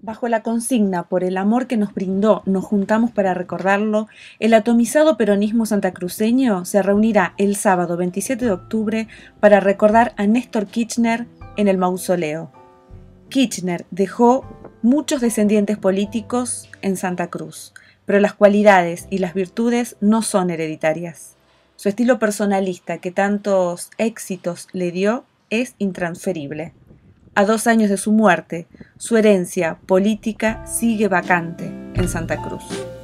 Bajo la consigna "Por el amor que nos brindó, nos juntamos para recordarlo", el atomizado peronismo santacruceño se reunirá el sábado 27 de octubre para recordar a Néstor Kirchner en el mausoleo. Kirchner dejó muchos descendientes políticos en Santa Cruz, pero las cualidades y las virtudes no son hereditarias. Su estilo personalista, que tantos éxitos le dio, es intransferible. A 2 años de su muerte, su herencia política sigue vacante en Santa Cruz.